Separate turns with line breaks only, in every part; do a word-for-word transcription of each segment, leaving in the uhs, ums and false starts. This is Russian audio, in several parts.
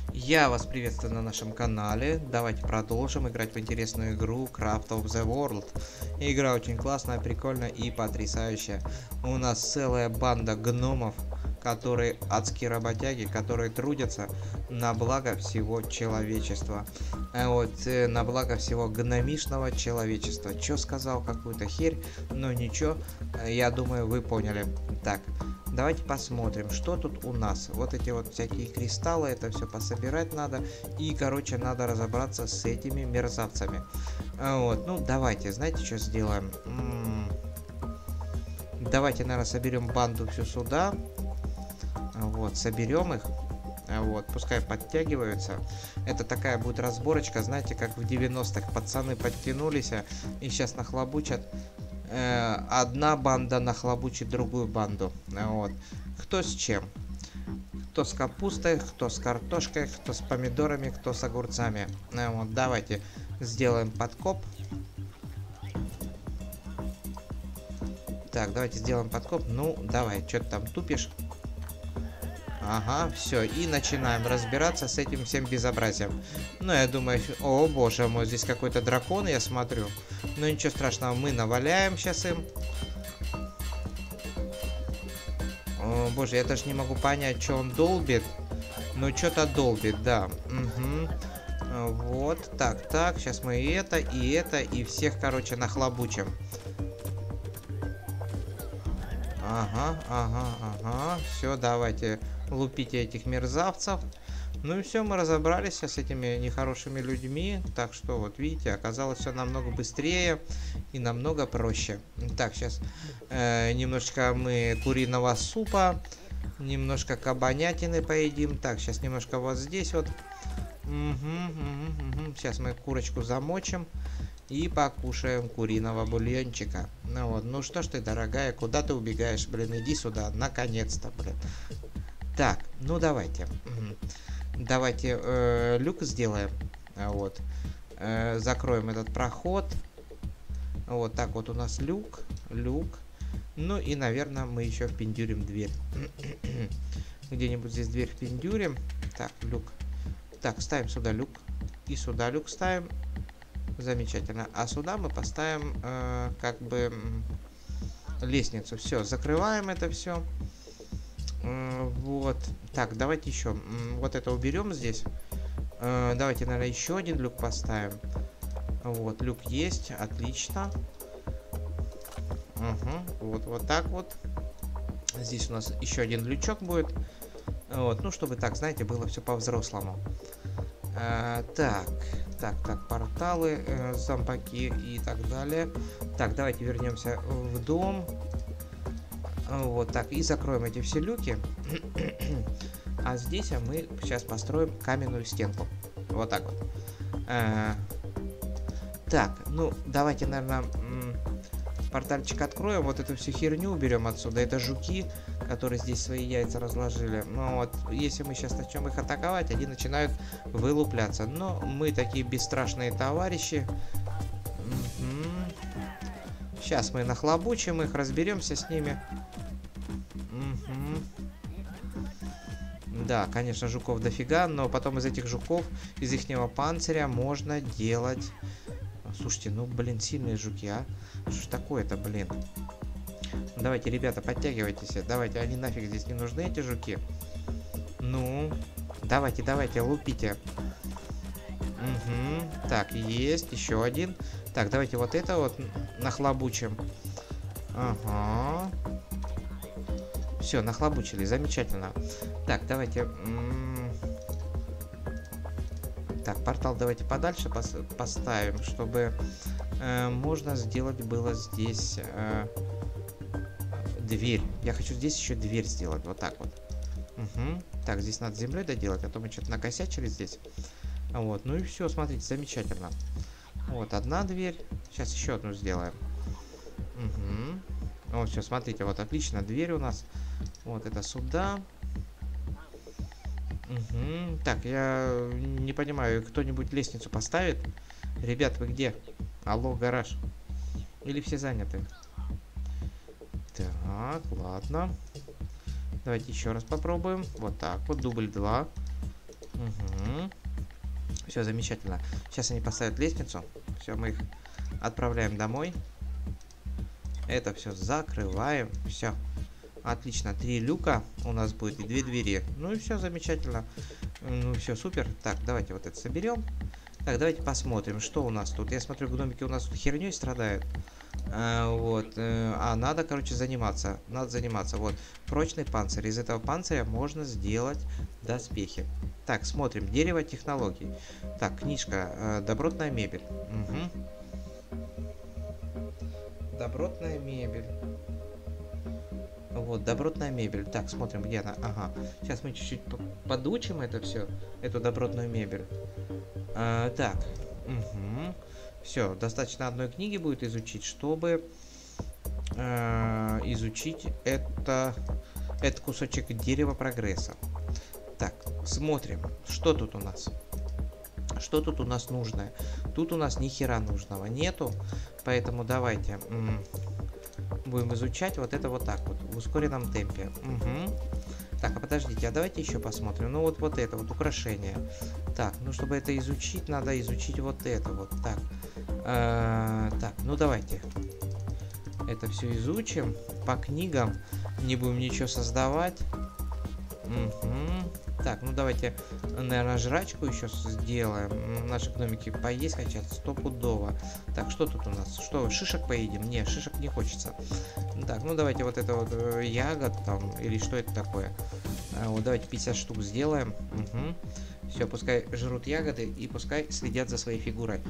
Я вас приветствую на нашем канале. Давайте продолжим играть в интересную игру Craft of the World. Игра очень классная, прикольная и потрясающая. У нас целая банда гномов, которые адские работяги, которые трудятся на благо всего человечества. А вот э, на благо всего гномишного человечества. Чё сказал, какую-то херь, но ничего, я думаю, вы поняли. Так. Давайте посмотрим, что тут у нас. Вот эти вот всякие кристаллы, это все пособирать надо. И, короче, надо разобраться с этими мерзавцами. Вот, ну, давайте, знаете, что сделаем? М-м- давайте, наверное, соберем банду всю сюда. Вот, соберем их. Вот, пускай подтягиваются. Это такая будет разборочка, знаете, как в девяностых пацаны подтянулись и сейчас нахлобучат. Одна банда нахлобучит другую банду. Вот. Кто с чем? Кто с капустой, кто с картошкой, кто с помидорами, кто с огурцами. Вот. Давайте сделаем подкоп. Так, давайте сделаем подкоп. Ну, давай, что ты там тупишь? Ага, все, и начинаем разбираться с этим всем безобразием. Ну, я думаю, о боже мой, здесь какой-то дракон, я смотрю. Ну, ничего страшного, мы наваляем сейчас им. О, боже, я даже не могу понять, что он долбит. Но что-то долбит, да. Угу. Вот, так, так, сейчас мы и это, и это, и всех, короче, нахлобучим. Ага, ага, ага. Все, давайте лупите этих мерзавцев. Ну и все, мы разобрались с этими нехорошими людьми. Так что, вот видите, оказалось все намного быстрее и намного проще. Так, сейчас э, немножечко мы куриного супа, немножко кабанятины поедим. Так, сейчас немножко вот здесь вот. Угу, угу, угу. Сейчас мы курочку замочим. И покушаем куриного бульончика. Ну вот, ну что ж ты, дорогая, куда ты убегаешь, блин, иди сюда, наконец-то, блин. Так, ну давайте. Давайте э, люк сделаем. Вот. Э, закроем этот проход. Вот так вот у нас люк. Люк. Ну и, наверное, мы еще впендюрим дверь. Где-нибудь здесь дверь впендюрим. Так, люк. Так, ставим сюда люк. И сюда люк ставим. Замечательно. А сюда мы поставим э, как бы лестницу. Все, закрываем это все. Э, вот. Так, давайте еще. Вот это уберем здесь. Э, давайте, наверное, еще один люк поставим. Вот, люк есть. Отлично. Угу. Вот, вот так вот. Здесь у нас еще один лючок будет. Вот, ну, чтобы так, знаете, было все по-взрослому. Э, так. Так, так, порталы, э, зомбаки и так далее. Так, давайте вернемся в дом. Вот так, и закроем эти все люки. А здесь а мы сейчас построим каменную стенку. Вот так вот. А, так, ну, давайте, наверное, портальчик откроем. Вот эту всю херню уберем отсюда. Это жуки, которые здесь свои яйца разложили. Ну вот, если мы сейчас начнем их атаковать, они начинают вылупляться. Но мы такие бесстрашные товарищи. Угу. Сейчас мы нахлобучим их, разберемся с ними. Угу. Да, конечно, жуков дофига, но потом из этих жуков, из ихнего панциря можно делать... Слушайте, ну, блин, сильные жуки, а? Что ж такое-то, блин? Давайте, ребята, подтягивайтесь. Давайте, они нафиг здесь не нужны, эти жуки. Ну, давайте, давайте, лупите. Угу. Так, есть, еще один. Так, давайте вот это вот нахлобучим. Ага. Все, нахлобучили, замечательно. Так, давайте... Так, портал давайте подальше пос поставим, чтобы э, можно сделать было здесь э, дверь. Я хочу здесь еще дверь сделать, вот так вот. Угу. Так, здесь надо землей доделать, а то мы что-то накосячили здесь. Вот, ну и все, смотрите, замечательно. Вот, одна дверь. Сейчас еще одну сделаем. Угу. Вот, все, смотрите, вот, отлично, дверь у нас. Вот, это сюда. Угу. Так, я не понимаю, кто-нибудь лестницу поставит? Ребят, вы где? Алло, гараж. Или все заняты? Так, ладно. Давайте еще раз попробуем. Вот так вот, дубль два. Угу. Все замечательно. Сейчас они поставят лестницу. Все, мы их отправляем домой. Это все закрываем. Все. Отлично. Три люка у нас будет и две двери. Ну и все замечательно. Ну все, супер. Так, давайте вот это соберем. Так, давайте посмотрим, что у нас тут. Я смотрю, гномики у нас тут херней страдают. А, вот. А надо, короче, заниматься. Надо заниматься. Вот. Прочный панцирь. Из этого панциря можно сделать доспехи. Так, смотрим. Дерево технологий. Так, книжка. Добротная мебель. Угу. Добротная мебель. Вот, добротная мебель. Так, смотрим, где она. Ага. Сейчас мы чуть-чуть подучим это все. Эту добротную мебель. А, так. Угу. Все, достаточно одной книги будет изучить, чтобы э, изучить это, этот кусочек дерева прогресса. Так, смотрим, что тут у нас. Что тут у нас нужное? Тут у нас ни хера нужного нету, поэтому давайте м, будем изучать вот это вот так вот, в ускоренном темпе. Угу. Так, а подождите, а давайте еще посмотрим. Ну вот, вот это вот украшение. Так, ну чтобы это изучить, надо изучить вот это вот. Так, э, так, ну давайте. Это все изучим по книгам. Не будем ничего создавать. Угу. Так, ну давайте, наверное, жрачку еще сделаем. Наши гномики поесть хотят стопудово. Так, что тут у нас? Что, шишек поедим? Не, шишек не хочется. Так, ну давайте вот это вот э, ягод там, или что это такое? А, вот давайте пятьдесят штук сделаем. Угу. Все, пускай жрут ягоды и пускай следят за своей фигурой.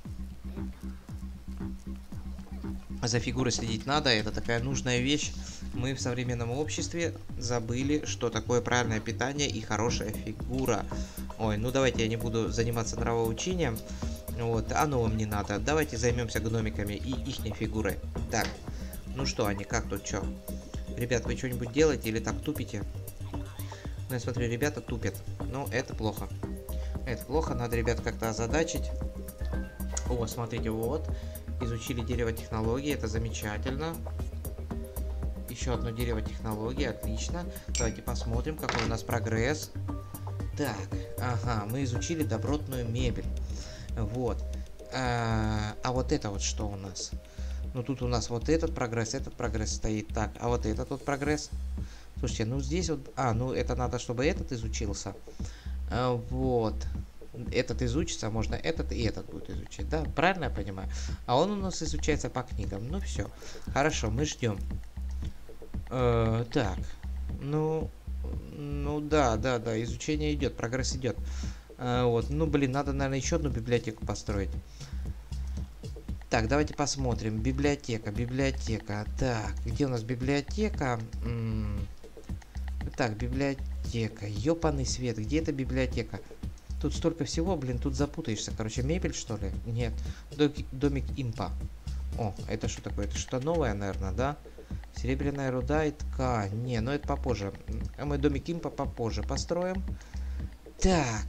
За фигурой следить надо, это такая нужная вещь. Мы в современном обществе забыли, что такое правильное питание и хорошая фигура. Ой, ну давайте я не буду заниматься нравоучением. Вот, оно вам не надо. Давайте займемся гномиками и ихней фигурой. Так, ну что они, как тут, что? Ребят, вы что-нибудь делаете или так тупите? Ну, я смотрю, ребята тупят. Ну, это плохо. Это плохо, надо ребят как-то озадачить. О, смотрите, вот. Изучили дерево технологий, это замечательно. Еще одно дерево технологий, отлично. Давайте посмотрим, какой у нас прогресс. Так, ага, мы изучили добротную мебель. Вот. А, а вот это вот что у нас? Ну тут у нас вот этот прогресс, этот прогресс стоит. Так, а вот этот вот прогресс. Слушайте, ну здесь вот... А, ну это надо, чтобы этот изучился. А, вот. Этот изучится, можно этот и этот будет изучать, да? Правильно я понимаю? А он у нас изучается по книгам. Ну все. Хорошо, мы ждем. Э, так. Ну, ну да, да, да, изучение идет, прогресс идет. Э, вот, ну блин, надо, наверное, еще одну библиотеку построить. Так, давайте посмотрим. Библиотека, библиотека. Так, где у нас библиотека? М-м- так, библиотека. Ёпаный свет, где эта библиотека? Тут столько всего, блин, тут запутаешься. Короче, мебель, что ли? Нет. Домик импа. О, это что такое? Это что-то новое, наверное, да? Серебряная руда и ткань. Не, ну это попозже. А мы домик импа попозже построим. Так.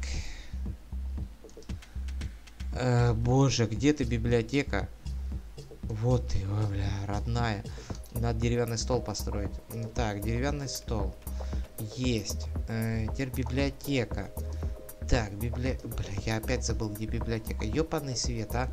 Э, боже, где ты, библиотека? Вот ты, о, бля, родная. Надо деревянный стол построить. Так, деревянный стол. Есть. Э, теперь библиотека. Так, библи... Бля, я опять забыл, где библиотека. Ёпаный свет, а.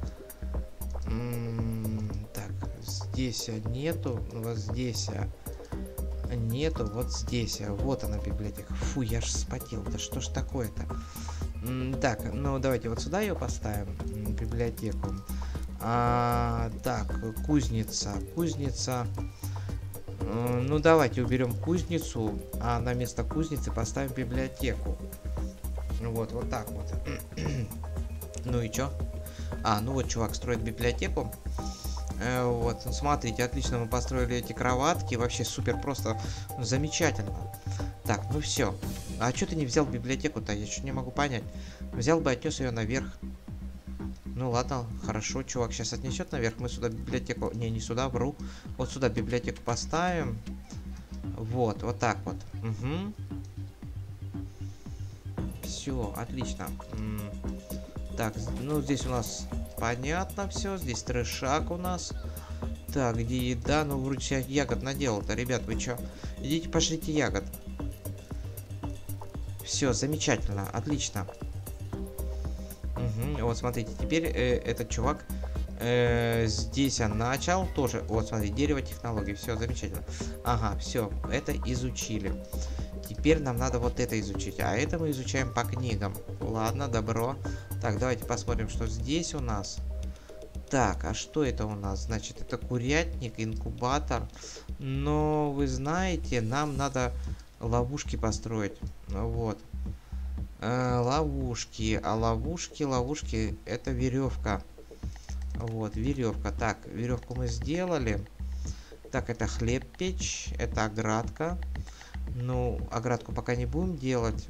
М-м, так, здесь нету. Вот здесь нету. Вот здесь. Вот она, библиотека. Фу, я ж вспотел. Да что ж такое-то? М-м, так, ну давайте вот сюда ее поставим. Библиотеку. А, так, кузница. Кузница. М-м, ну давайте уберем кузницу, а на место кузницы поставим библиотеку. Вот, вот так вот. Ну и чё? А, ну вот чувак строит библиотеку. Э, вот, смотрите, отлично мы построили эти кроватки. Вообще супер, просто замечательно. Так, ну все. А чё ты не взял библиотеку-то? Я что не могу понять. Взял бы, отнес ее наверх. Ну ладно, хорошо, чувак сейчас отнесет наверх. Мы сюда библиотеку... Не, не сюда, вру. Вот сюда библиотеку поставим. Вот, вот так вот. Угу. Все, отлично. Так, ну здесь у нас понятно все. Здесь трешак у нас. Так, где еда? Ну, вроде себя ягод наделал-то. Ребят, вы чё? Идите пошлите ягод. Все, замечательно, отлично. Угу, вот, смотрите, теперь э, этот чувак э, здесь он начал тоже. Вот, смотри, дерево технологий. Все, замечательно. Ага, все, это изучили. Теперь нам надо вот это изучить. А это мы изучаем по книгам. Ладно, добро. Так, давайте посмотрим, что здесь у нас. Так, а что это у нас? Значит, это курятник, инкубатор. Но вы знаете, нам надо ловушки построить. Вот. Э, ловушки. А ловушки, ловушки, это веревка. Вот, веревка. Так, веревку мы сделали. Так, это хлеб печь. Это оградка. Ну, оградку пока не будем делать.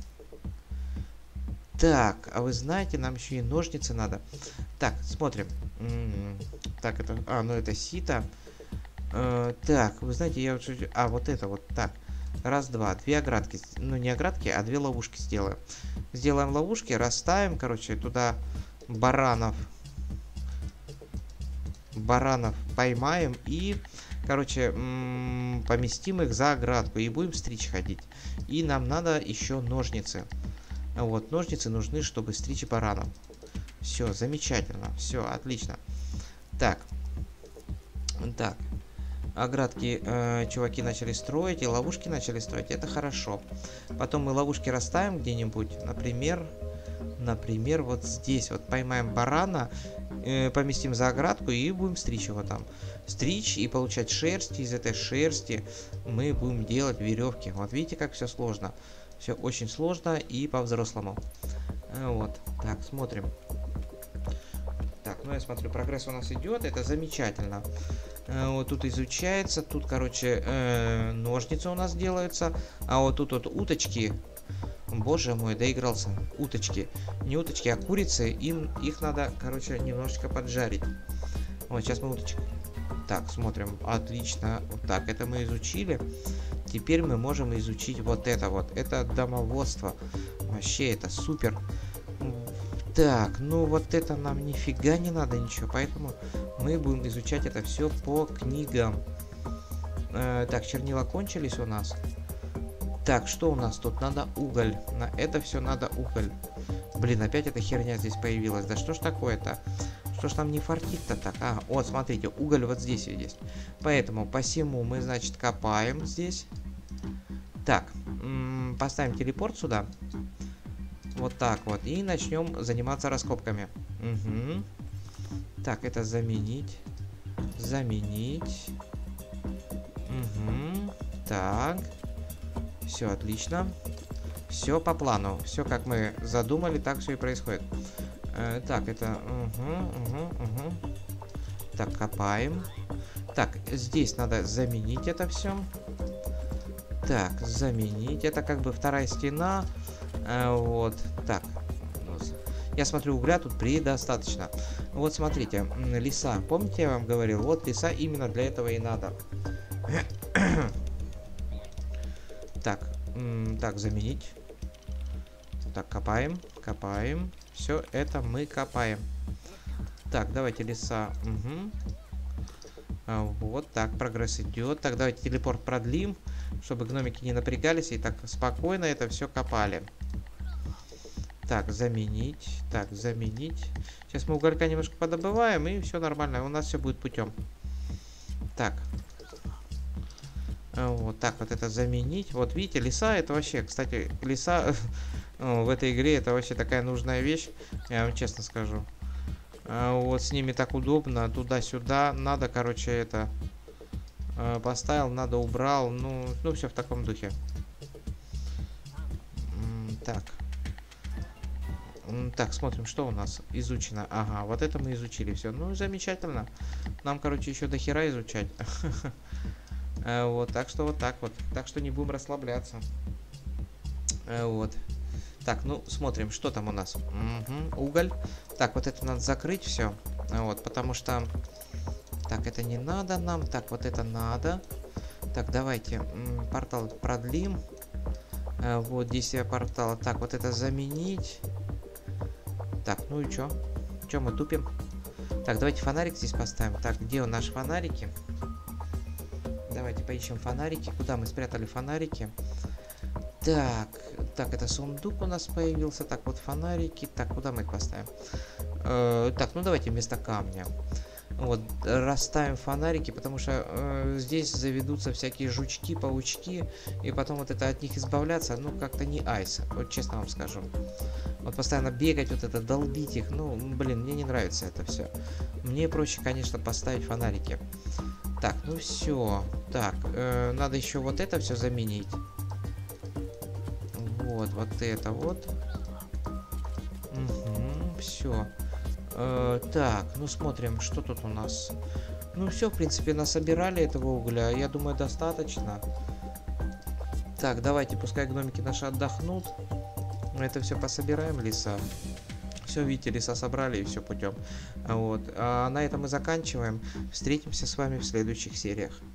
Так, а вы знаете, нам еще и ножницы надо. Так, смотрим. М-м-м. Так, это... А, ну это сито. Э, так, вы знаете, я... А, вот это вот. Так. Раз, два. Две оградки. Ну, не оградки, а две ловушки сделаем. Сделаем ловушки, расставим, короче, туда баранов. Баранов поймаем и... Короче, м-м, поместим их за оградку и будем стричь ходить. И нам надо еще ножницы. Вот, ножницы нужны, чтобы стричь баранов. Все, замечательно. Все, отлично. Так. Так. Оградки э, чуваки начали строить, и ловушки начали строить. Это хорошо. Потом мы ловушки расставим где-нибудь. Например, например, вот здесь. Вот поймаем барана, э, поместим за оградку и будем стричь его там. Стричь и получать шерсть. Из этой шерсти мы будем делать веревки. Вот видите, как все сложно. Все очень сложно и по-взрослому. Вот. Так, смотрим. Так, ну я смотрю, прогресс у нас идет. Это замечательно. Вот тут изучается. Тут, короче, э, ножницы у нас делаются. А вот тут вот уточки. Боже мой, доигрался. Уточки. Не уточки, а курицы. Им, их надо, короче, немножечко поджарить. Вот, сейчас мы уточек. Так, смотрим. Отлично. Вот так, это мы изучили. Теперь мы можем изучить вот это вот. Это домоводство. Вообще, это супер. Так, ну вот это нам нифига не надо ничего. Поэтому мы будем изучать это все по книгам. Э, так, чернила кончились у нас. Так, что у нас тут? Надо уголь. На это все надо уголь. Блин, опять эта херня здесь появилась. Да что ж такое-то? Что ж нам не фартит-то так? А, вот, смотрите, уголь вот здесь есть. Поэтому посему мы, значит, копаем здесь. Так, м-м, поставим телепорт сюда. Вот так вот. И начнем заниматься раскопками. Угу. Так, это заменить. Заменить. Угу. Так. Все отлично. Все по плану. Все как мы задумали, так все и происходит. Э, так, это... Угу, угу, угу. Так, копаем. Так, здесь надо заменить это все. Так, заменить. Это как бы вторая стена. Э, вот. Так. Я смотрю, угля тут предостаточно. Вот смотрите, леса. Помните, я вам говорил? Вот леса именно для этого и надо. Так, так, заменить. Так, копаем, копаем. Все это мы копаем. Так, давайте леса. Угу. А, вот так, прогресс идет. Так, давайте телепорт продлим, чтобы гномики не напрягались и так спокойно это все копали. Так, заменить. Так, заменить. Сейчас мы уголька немножко подобываем, и все нормально. У нас все будет путем. Так. Вот так вот это заменить. Вот видите, леса это вообще, кстати, леса в этой игре это вообще такая нужная вещь, я вам честно скажу. Вот с ними так удобно, туда-сюда. Надо, короче, это поставил, надо убрал. Ну, ну все в таком духе. Так. Так, смотрим, что у нас изучено. Ага, вот это мы изучили все. Ну, замечательно. Нам, короче, еще до хера изучать. Вот, так что вот так вот. Так что не будем расслабляться. Вот. Так, ну, смотрим, что там у нас. Угу, уголь. Так, вот это надо закрыть все. Вот, потому что... Так, это не надо нам. Так, вот это надо. Так, давайте портал продлим. Вот, действие портала. Так, вот это заменить. Так, ну и чё? Чё мы тупим? Так, давайте фонарик здесь поставим. Так, где у наши фонарики? Давайте поищем фонарики. Куда мы спрятали фонарики? Так, Так, это сундук у нас появился. Так, вот фонарики. Так, куда мы их поставим? Э, так, ну давайте вместо камня. Вот, расставим фонарики, потому что э, здесь заведутся всякие жучки, паучки, и потом вот это от них избавляться, ну, как-то не айс, вот честно вам скажу. Вот постоянно бегать, вот это, долбить их, ну, блин, мне не нравится это все. Мне проще, конечно, поставить фонарики. Так, ну все. Так, э, надо еще вот это все заменить. Вот, вот это вот. Угу, все. Э, так, ну смотрим, что тут у нас. Ну все, в принципе, насобирали этого угля. Я думаю, достаточно. Так, давайте, пускай гномики наши отдохнут. Мы это все пособираем, леса. Все, видите, леса собрали и все путем. Вот. А на этом мы заканчиваем. Встретимся с вами в следующих сериях.